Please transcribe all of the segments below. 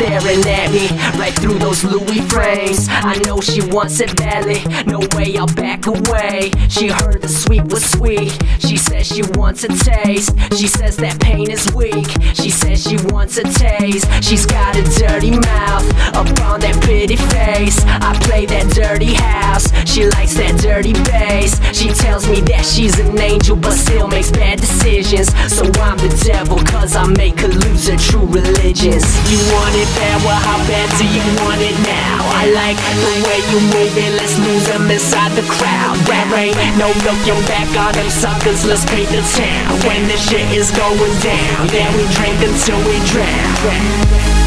staring at me right through those Louis frames. I know she wants it badly, no way I'll back away. She heard the sweet was sweet, she says she wants a taste. She says that pain is weak, she says she wants a taste. She's got a dirty mouth up on that pretty face. I play that dirty house, she likes that dirty bass. She tells me that she's an angel but still makes bad decisions. So I'm the devil cause I make her lose her true religions. You want it bad, well how bad do you want it now? I like the way you move it, let's lose them inside the crowd. There ain't no looking back on them suckers, let's paint the town. When the shit is going down, yeah we drink until we drown.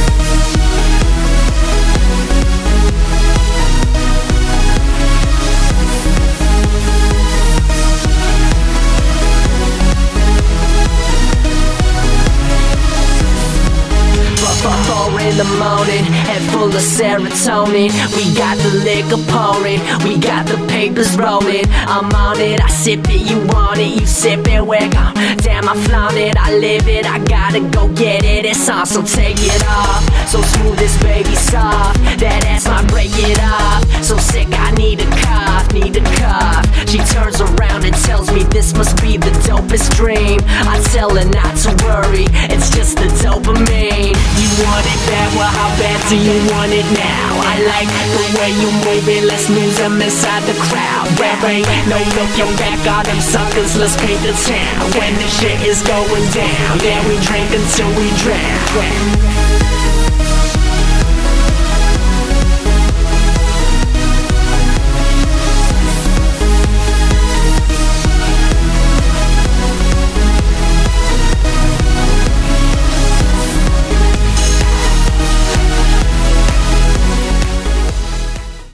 In the morning, head full of serotonin. We got the liquor pouring, we got the papers rolling. I'm on it, I sip it, you want it, you sip it, we're gone. Damn, I flaunt it, I live it, I gotta go get it, it's on, so take it off. So smooth, this baby soft, that ass might break it off. So sick, I need a cough, need a cough. She turns around and tells me this must be the dopest dream. I tell her not to worry, it's just the dopamine. You want it bad, well how bad do you want it now? I like the way you move it, let's lose them inside the crowd. There ain't no looking back on them suckers, let's paint the town. When the shit is going down, yeah we drink until we drown.